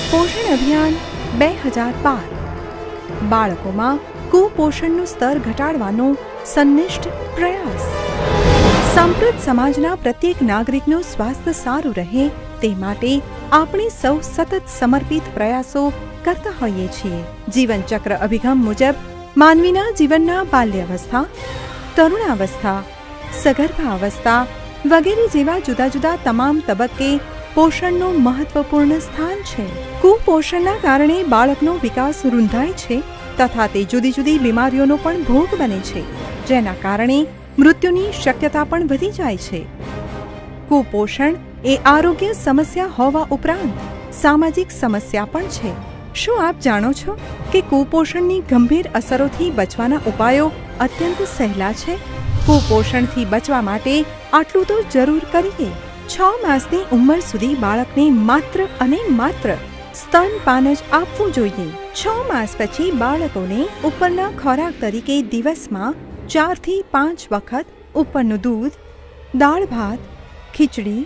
પોષણ અભિયાન 2012 બાળકોમાં કુપોષણનું સ્તર ઘટાડવાનો સંનિષ્ઠ પ્રયાસ। સાંપ્રત સમાજના પ્રત્યેક નાગરિકનું સ્વાસ્થ્ય સારું રહે તે માટે આપણે સૌ સતત સમર્પિત પ્રયાસો કરતા હોઈએ છીએ। જીવનચક્ર અભિગમ મુજબ માનવીના જીવનના બાલ્યાવસ્થા, તરુણાવસ્થા, સગર્ભાવસ્થા વગેરે જેવા જુદા જુદા તમામ તબક્કે પોષણનું મહત્વપૂર્ણ સ્થાન છે। કુપોષણના કારણે બાળકનો વિકાસ રૂંધાય છે તથા તે જુદી જુદી બીમારીઓનો પણ ભોગ બને છે, જેના કારણે મૃત્યુની શક્યતા પણ વધી જાય છે। કુપોષણ એ આરોગ્ય સમસ્યા હોવા ઉપરાંત સામાજિક સમસ્યા પણ છે। શું આપ જાણો છો કે કુપોષણની ગંભીર અસરોથી બચવાના ઉપાયો અત્યંત સહેલા છે? કુપોષણથી બચવા માટે આટલું તો જરૂર કરીએ। 6 માસની ઉંમર સુધી બાળકને માત્ર અને માત્ર સ્તનપાન જ આપવું જોઈએ। 6 માસ પછી બાળકોને ઉપરના ખોરાક તરીકે દિવસમાં 4 થી 5 વખત ઉપરનું દૂધ, દાળ ભાત, ખીચડી,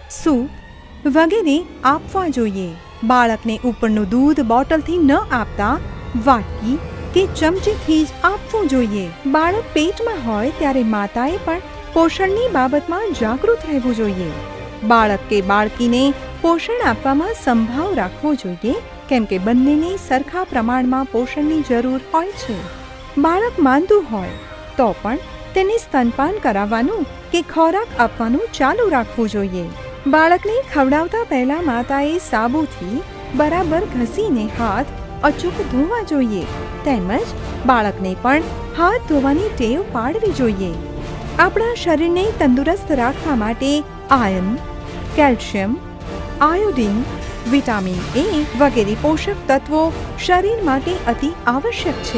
સૂપ વગેરે આપવા જોઈએ। બાળકને ઉપરનું દૂધ બોટલથી ન આપતા વાટકી કે ચમચીથી જ આપવું જોઈએ। બાળક પેટમાં હોય ત્યારે માતાએ પણ પોષણની બાબતમાં જાગૃત રહેવું જોઈએ। બાળક કે બાળકીને પોષણ આપવામાં સંભાવ રાખવો જોઈએ, કેમ કે બંનેને સરખા પ્રમાણમાં પોષણની જરૂર હોય છે। બાળક માંદું હોય તો પણ તેને સ્તનપાન કરાવવાનું કે ખોરાક આપવાનું ચાલુ રાખવું જોઈએ। બાળકને ખવડાવતા પહેલા માતાએ સાબુથી બરાબર ઘસીને હાથ અચૂક ધોવા જોઈએ, તેમજ બાળકને પણ હાથ ધોવાની ટેવ પાડવી જોઈએ। આપણા શરીરને તંદુરસ્ત રાખવા માટે iron, calcium, iodine, vitamin A વગેરે પોષક તત્વો શરીર માટે અતિ આવશ્યક છે।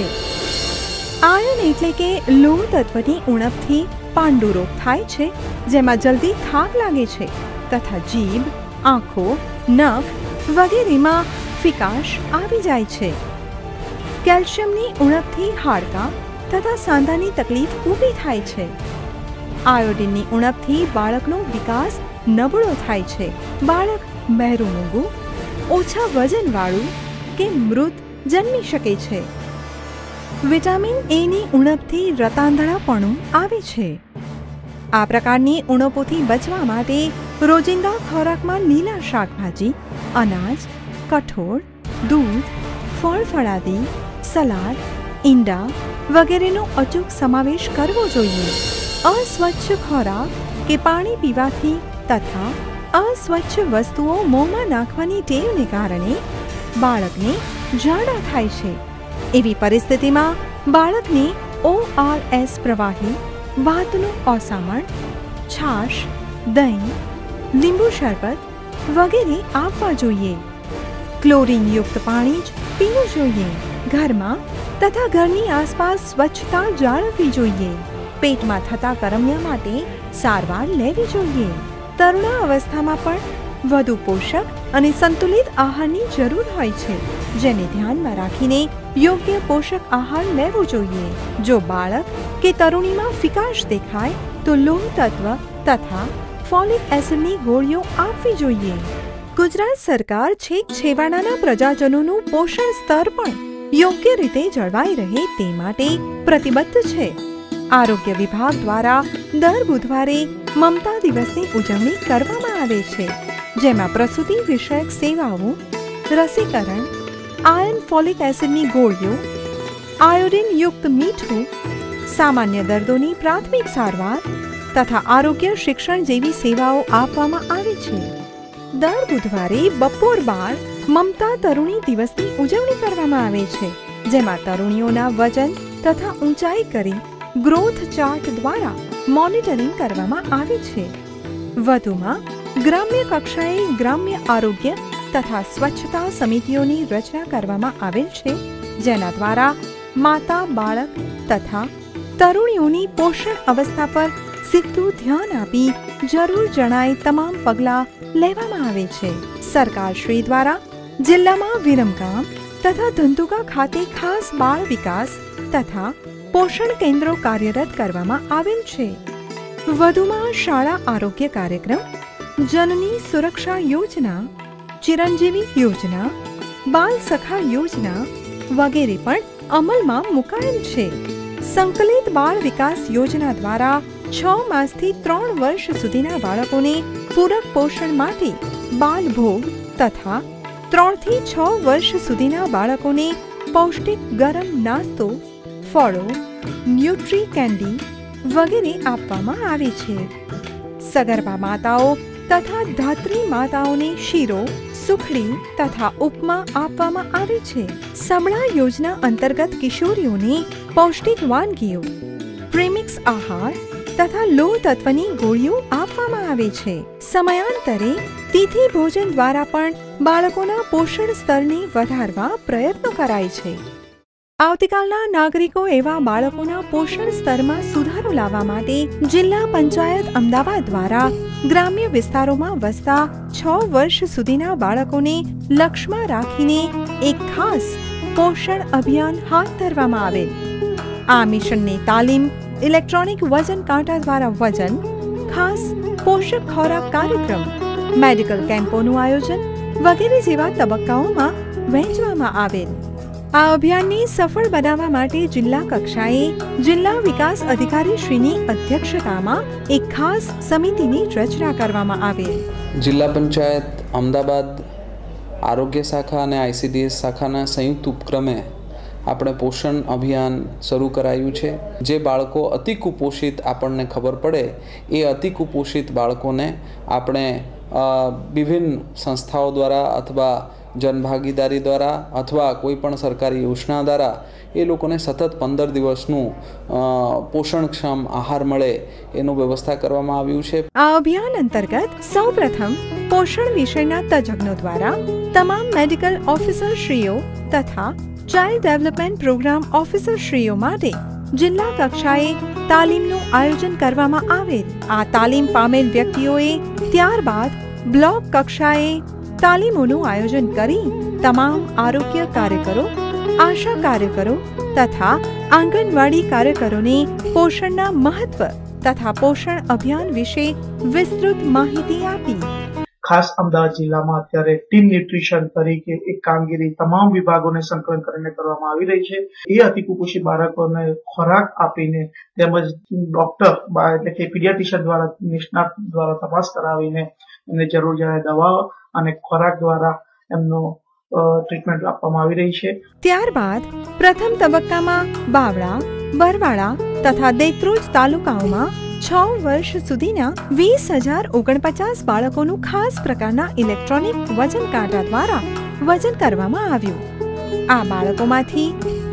આયર્ન એટલે કે લોહ તત્વની ઉણપથી પાંડુ રોગ થાય છે, જેમાં જલ્દી થાક લાગે છે તથા જીભ, આંખો, નખ વગેરેમાં ફિકાશ આવી જાય છે। કેલ્શિયમની ઉણપથી હાડકાં તથા સાંધાની તકલીફ ઊભી થાય છે। આયોડિનની ઉણપથી બાળકનો વિકાસ નબળો થાય છે। બાળક બહેરું મૂંગું, ઓછા વજનવાળું કે મૃત જન્મી શકે છે। વિટામિન એની ઉણપથી રતાંધળાપણું આવે છે। આ પ્રકારની ઉણપોથી બચવા માટે રોજિંદા ખોરાકમાં લીલા શાકભાજી, અનાજ, કઠોળ, દૂધ, ફળફળાદી, સલાડ, ઈંડા વગેરેનો અચૂક સમાવેશ કરવો જોઈએ। અસ્વચ્છ ખોરાક કે પાણી પીવાથી તથા અસ્વચ્છ વસ્તુઓ મોંમાં નાખવાની ટેવને કારણે બાળકને ઝાડા થાય છે। એવી પરિસ્થિતિમાં બાળકને ORS પ્રવાહી, વાતનું ઓસામણ, છાશ, દહીં, લીંબુ શરબત વગેરે આપવા જોઈએ। ક્લોરીનયુક્ત પાણી જ પીવું જોઈએ। ઘરમાં તથા ઘરની આસપાસ સ્વચ્છતા જાળવવી જોઈએ। પેટમાં થતા કરમિયા માટે સારવાર લેવી જોઈએ। તરુણા અવસ્થામાં પણ વધુ પોષક અને સંતુલિત આહારની જરૂર હોય છે, જેને ધ્યાનમાં રાખીને યોગ્ય પોષક આહાર લેવો જોઈએ। જો બાળક કે તરુણીમાં ફિકાશ દેખાય તો લોહ તત્વ તથા ફોલિક એસિડની ગોળીઓ આપવી જોઈએ। ગુજરાત સરકાર છેક છેવાડાના પ્રજાજનોનું પોષણ સ્તર પણ યોગ્ય રીતે જળવાઈ રહે તે માટે પ્રતિબદ્ધ છે। આરોગ્ય વિભાગ દ્વારા દર બુધવારે મમતા દિવસની ઉજવણી કરવામાં આવે છે, જેમાં પ્રસૂતિ વિષયક સેવાઓ, રસીકરણ, આયર્ન ફોલિક એસિડની ગોળીઓ, આયોડિન યુક્ત મીઠું, સામાન્ય દર્દોની પ્રાથમિક સારવાર તથા આરોગ્ય શિક્ષણ જેવી સેવાઓ આપવામાં આવે છે। દર બુધવારે બપોર બાદ મમતા તરુણી દિવસની ઉજવણી કરવામાં આવે છે, જેમાં તરુણીઓના વજન તથા ઊંચાઈ કરી ગ્રોથ ચાર્ટ દ્વારા મોનિટરિંગ કરવામાં આવે છે। વધુમાં ગ્રામ્ય કક્ષાએ ગ્રામ્ય આરોગ્ય તથા સ્વચ્છતા સમિતિઓની રચના કરવામાં આવેલ છે, જેના દ્વારા માતા, બાળક તથા તરુણીઓની પોષણ અવસ્થા પર સીધું ધ્યાન આપી જરૂર જણાય તમામ પગલાં લેવામાં આવે છે। સરકારશ્રી દ્વારા જિલ્લામાં વિરમગામ તથા ધંધુકા ખાતે ખાસ બાળ વિકાસ તથા પોષણ કેન્દ્રો કાર્યરત કરવામાં આવેલ છે। વધુમાં શાળા આરોગ્ય કાર્યક્રમ, જનની સુરક્ષા યોજના, ચિરંજીવી યોજના, બાલ સખા યોજના વગેરે પણ અમલમાં મુકાયેલ છે. સંકલિત બાળ વિકાસ યોજના દ્વારા 6 માસથી 3 વર્ષ સુધીના બાળકોને પૂરક પોષણ માટે બાલ ભોગ તથા 3 થી 6 વર્ષ સુધીના બાળકોને પૌષ્ટિક ગરમ નાસ્તો, ફળો, ન્યુટ્રી કેન્ડી વગેરે આપવામાં આવે છે. સગર્ભા માતાઓ તથા ધાત્રી માતાઓને શીરો, સુખડી તથા ઉપમા આપવામાં આવે છે. સબળા યોજના અંતર્ગત કિશોરીઓને પૌષ્ટિક વાનગીઓ, પ્રીમિક્સ આહાર તથા લોહ તત્વની ગોળીઓ આપવામાં આવે છે. સમયાંતરે તિથિ ભોજન દ્વારા પણ બાળકોના પોષણ સ્તરને વધારવા પ્રયત્નો કરાય છે. આવતીકાલના નાગરિકો એવા બાળકોના પોષણ સ્તરમાં સુધારો લાવવા માટે જિલ્લા પંચાયત અમદાવાદ દ્વારા ગ્રામ્ય વિસ્તારોમાં વસતા 6 વર્ષ સુધીના બાળકોને લક્ષ્યમાં રાખીને એક ખાસ પોષણ અભિયાન હાથ ધરવામાં આવેલ. આ મિશનની તાલીમ, ઇલેક્ટ્રોનિક વજન કાંટા દ્વારા વજન, ખાસ પોષક ખોરાક કાર્યક્રમ, મેડિકલ કેમ્પોનું આયોજન વગેરે જેવા તબક્કાઓમાં વહેંચવામાં આવેલ. આ અભિયાનને સફળ બનાવવા માટે જિલ્લા કક્ષાએ જિલ્લા વિકાસ અધિકારી શ્રીની અધ્યક્ષતામાં એક ખાસ સમિતિની રચના કરવામાં આવેલ. જિલ્લા પંચાયત અમદાવાદ આરોગ્ય શાખા અને ICDS શાખાના સંયુક્ત ઉપક્રમે આપણે પોષણ અભિયાન શરૂ કરાયું છે. જે બાળકો અતિ કુપોષિત આપણને ખબર પડે એ અતિ કુપોષિત બાળકોને આપણે વિભિન્ન સંસ્થાઓ દ્વારા અથવા જનભાગીદારી દ્વારા અથવા કોઈ પણ સરકારી યોજના દ્વારા એ લોકોને સતત 15 દિવસનું પોષણક્ષમ આહાર મળે એનું વ્યવસ્થા કરવામાં આવ્યું છે. આ અભિયાન અંતર્ગત સૌપ્રથમ પોષણ વિષયના તજજ્ઞો દ્વારા તમામ મેડિકલ ઓફિસર શ્રીઓ તથા ચાઇલ્ડ ડેવલપમેન્ટ પ્રોગ્રામ ઓફિસર શ્રીઓ માટે જિલ્લા કક્ષાએ તાલીમનું આયોજન કરવામાં આવેલ. આ તાલીમ પામેલ વ્યક્તિઓએ ત્યારબાદ બ્લોક કક્ષાએ તાલીમોનું આયોજન કરી તમામ આરોગ્ય કાર્યકરો, આશા કાર્યકરો તથા આંગણવાડી કાર્યકરોને પોષણના મહત્વ તથા પોષણ અભિયાન વિશે વિસ્તૃત માહિતી આપી. ખાસ અમદાવાદ જિલ્લામાં અત્યારે ટીમ ન્યુટ્રિશન તરીકે એક કામગીરી તમામ વિભાગોને સંકલન કરીને કરવામાં આવી રહી છે. એ અતિકુપોષિત બાળકોને ખોરાક આપીને તેમજ ડોક્ટર એટલે કે પીડિયાટ્રિશિયન દ્વારા નિષ્ણાત દ્વારા તપાસ કરાવીને એમને જરૂર જણાય દવાઓ અને ખોરાક દ્વારા એમનો ટ્રીટમેન્ટ આપવામાં આવી રહી છે. ત્યારબાદ પ્રથમ તબક્કામાં બાવળા, બરવાળા તથા દેત્રોજ તાલુકાઓમાં 6 વર્ષ સુધીના 20,049 બાળકોનું ખાસ પ્રકારના ઇલેક્ટ્રોનિક વજન કાંટા દ્વારા વજન કરવામાં આવ્યું. આ બાળકોમાંથી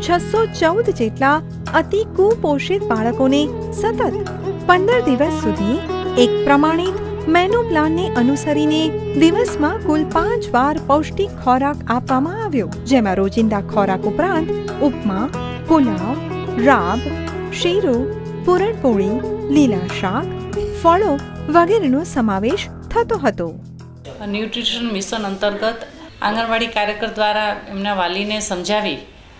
614 જેટલા અતિ કુપોષિત બાળકોને સતત 15 દિવસ સુધી એક પ્રમાણિત મેનુ પ્લાનને અનુસરીને દિવસમાં કુલ 5 વાર પૌષ્ટિક ખોરાક આપવામાં આવ્યો. જેમાં રોજિંદા ખોરાક ઉપરાંત ઉપમા, પુલાવ, રાબ, શીરો, પૂરણપોળી, લીલા શાક, ફળો વગેરેનો સમાવેશ થતો હતો. ન્યુટ્રિશન મિશન અંતર્ગત આંગણવાડી કાર્યકર દ્વારા એમના વાલીને સમજાવી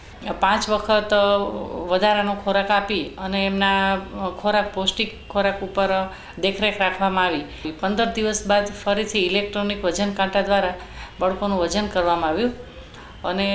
5 વખત વધારાનો ખોરાક આપી અને એમના પૌષ્ટિક ખોરાક ઉપર દેખરેખ રાખવામાં આવી. 15 દિવસ બાદ ફરીથી ઇલેક્ટ્રોનિક વજન કાંટા દ્વારા બાળકોનું વજન કરવામાં આવ્યું અને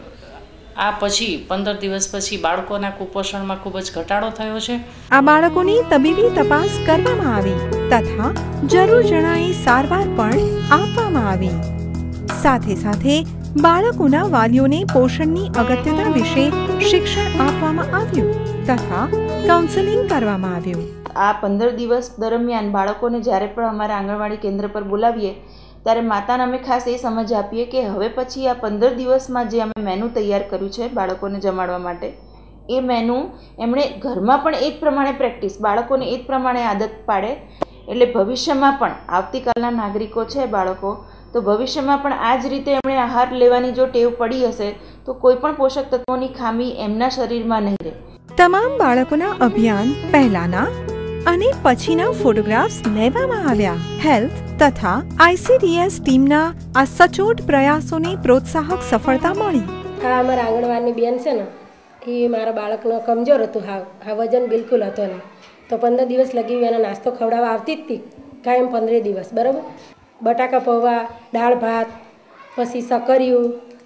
આ પછી 15 દિવસ પછી બાળકોના કુપોષણમાં ખૂબ જ ઘટાડો થયો છે. આ બાળકોની તબીબી તપાસ કરવામાં આવી તથા જરૂર જણાય સારવાર પણ આપવામાં આવી. સાથે સાથે બાળકોના વાલીઓને પોષણની અગત્યતા વિશે શિક્ષણ આપવામાં આવ્યું તથા કાઉન્સેલિંગ કરવામાં આવ્યું. આ 15 દિવસ દરમિયાન બાળકોને જ્યારે પણ અમારા આંગણવાડી કેન્દ્ર પર બોલાવીએ ત્યારે માતાને અમે ખાસ એ સમજ આપીએ કે હવે પછી આ 15 દિવસમાં જે અમે મેનુ તૈયાર કર્યું છે બાળકોને જમાડવા માટે એ મેનુ એમણે ઘરમાં પણ એ જ પ્રમાણે પ્રેક્ટિસ, બાળકોને એ જ પ્રમાણે આદત પાડે એટલે ભવિષ્યમાં પણ આવતીકાલના નાગરિકો છે બાળકો તો ભવિષ્યમાં પણ આ જ રીતે એમણે આહાર લેવાની જો ટેવ પડી હશે તો કોઈ પણ પોષક તત્વોની ખામી એમના શરીરમાં નહીં રહે. તમામ બાળકોના અભિયાન પહેલાના અને પછીના ફોટોગ્રાફ્સ લેવામાં આવ્યા. હેલ્થ તથા ICDS ટીમના આ સચોટ પ્રયાસોને પ્રોત્સાહક સફળતા મળી. આ અમારા આંગણવાડીની બેન છે ને એ મારા બાળકનો કમજોર હતું, હા વજન બિલકુલ હતો નહીં તો 15 દિવસ લગી એનો નાસ્તો ખવડાવવા આવતી જ હતી કાયમ 15 દિવસ બરાબર. બટાકા પૌવા, દાળ ભાત, પછી સકરિયું,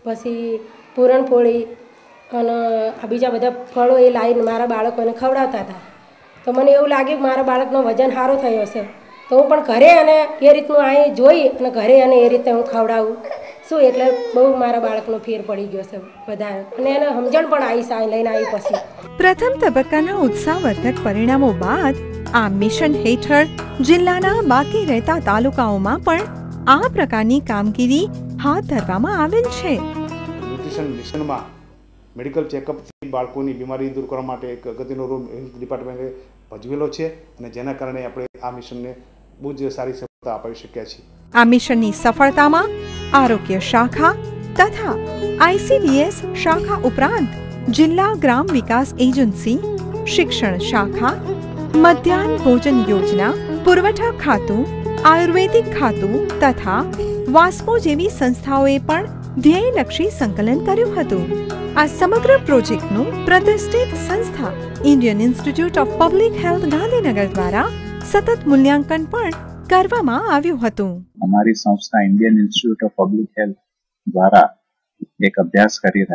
પછી પૂરણપોળી અને આ બીજા બધા ફળો એ લાવીને મારા બાળકોને ખવડાવતા હતા. તો મને એવું લાગ્યું કે મારા બાળકનો વજન સારો થયો હશે, તો હું પણ ઘરે અને એ રીતનું અહીં જોઈ અને ઘરે અને એ રીતે હું ખવડાવું શું. એટલે બહુ મારા બાળકનો ફેર પડી ગયો છે વધારે, અને એને સમજણ પણ આવી છે લઈને આવી પછી. પ્રથમ તબક્કાના ઉત્સાહવર્ધક પરિણામો બાદ આ મિશન હેઠળ જિલ્લાના બાકી રહેતા તાલુકાઓમાં પણ આ પ્રકારની કામગીરી હાથ ધરવામાં આવેલ છે. ન્યુટ્રિશન મિશનમાં મેડિકલ ચેકઅપથી બાળકોની બીમારી દૂર કરવા માટે એક અગત્યનો રોલ હેલ્થ ડિપાર્ટમેન્ટે ભજવેલો છે, અને જેના કારણે આપણે આ મિશનને બહુ જ સારી સફળતા અપાવી શક્યા છીએ. આ મિશનની સફળતામાં આરોગ્ય શાખા તથા ICDS શાખા ઉપરાંત જિલ્લા ગ્રામ વિકાસ એજન્સી, શિક્ષણ શાખા, મધ્યાહન ભોજન યોજના, પુરવઠા ખાતું, આયુર્વેદિક ખાતું તથા વાસ્મો જેવી સંસ્થાઓએ પણ ધ્યેયલક્ષી સંકલન કર્યું હતું. આ સમગ્ર પ્રોજેક્ટનું પ્રતિષ્ઠિત સંસ્થા Indian institute of public health Gandhinagar દ્વારા સતત મૂલ્યાંકન પણ કરવામાં આવ્યું હતું. અમારી સંસ્થા Indian institute of public health દ્વારા એક અભ્યાસ કરી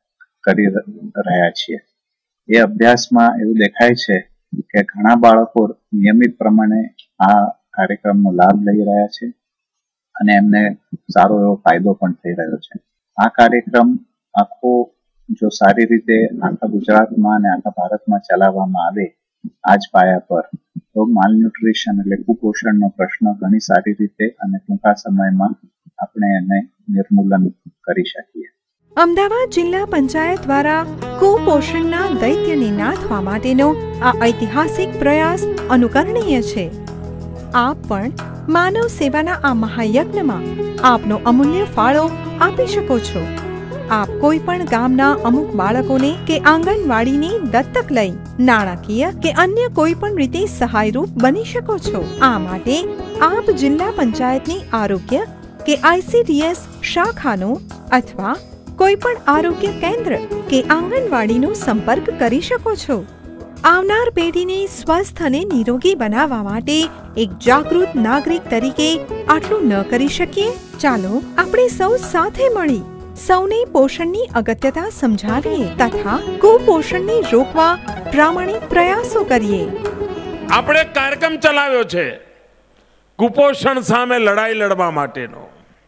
રહ્યા છીએ. એ અભ્યાસમાં એવું દેખાય છે કે ઘણા બાળકો નિયમિત પ્રમાણે આ કાર્યક્રમનો લાભ લઈ રહ્યા છે અને એમને સારો એવો ફાયદો પણ થઈ રહ્યો છે. આ કાર્યક્રમ આખો જો સારી રીતે આખા ગુજરાતમાં અને આખા ભારતમાં ચલાવવામાં આવે આ જ પાયા પર, તો માલન્યુટ્રિશન એટલે કુપોષણનો પ્રશ્ન ઘણી સારી રીતે અને ટૂંકા સમયમાં આપણે એને નિર્મૂલન કરી શકીએ. અમદાવાદ જિલ્લા પંચાયત દ્વારા કુપોષણના દૈત્યને નાથવા માટેનો આ ઐતિહાસિક પ્રયાસ અનુકરણીય છે. આપ પણ માનવ સેવાના આ મહાયજ્ઞમાં આપનો અમૂલ્ય ફાળો આપી શકો છો. આપ કોઈ પણ ગામના અમુક બાળકોને કે આંગણવાડીને દત્તક લઈ નાણાકીય કે અન્ય કોઈ પણ રીતે સહાયરૂપ બની શકો છો. આ માટે આપ જિલ્લા પંચાયતની આરોગ્ય કે ICDS શાખાનો અથવા કોઈ પણ આરોગ્ય કેન્દ્ર કે આંગણવાડીનો સંપર્ક કરી શકો છો. આવનાર પેઢીને સ્વસ્થ અને નિરોગી બનાવવા માટે એક જાગૃત નાગરિક તરીકે આટલું ન કરી શકીએ? ચાલો આપણે સૌ સાથે મળી સૌને પોષણની અગત્યતા સમજાવીએ તથા કુપોષણને રોકવા પ્રામાણિક પ્રયાસો કરીએ. આપણે કાર્યક્રમ ચલાવ્યો છે કુપોષણ સામે લડાઈ લડવા માટેનો.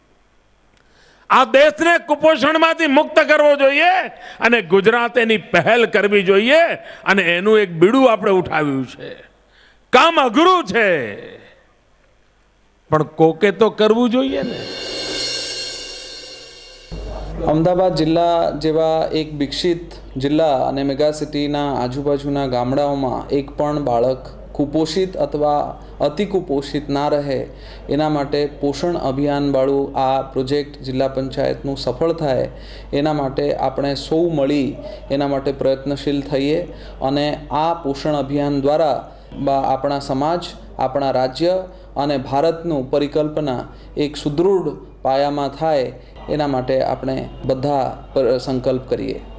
આ દેશને કુપોષણમાંથી મુક્ત કરવો જોઈએ અને ગુજરાત એની પહેલ કરવી જોઈએ, અને એનું એક બીડું આપણે ઉઠાવ્યું છે. કામ અઘરું છે પણ કોકે તો કરવું જોઈએ ને. અમદાવાદ જિલ્લા જેવા એક વિકસિત જિલ્લા અને મેગા સિટીના આજુબાજુના ગામડાઓમાં એક પણ બાળક કુપોષિત અથવા અતિ કુપોષિત ના રહે એના માટે પોષણ અભિયાનવાળું આ પ્રોજેક્ટ જિલ્લા પંચાયતનું સફળ થાય એના માટે આપણે સૌ મળી એના માટે પ્રયત્નશીલ થઈએ, અને આ પોષણ અભિયાન દ્વારા આપણા સમાજ, આપણા રાજ્ય અને ભારતનું પરિકલ્પના એક સુદૃઢ પાયામાં થાય એના માટે આપણે બધા સંકલ્પ કરીએ.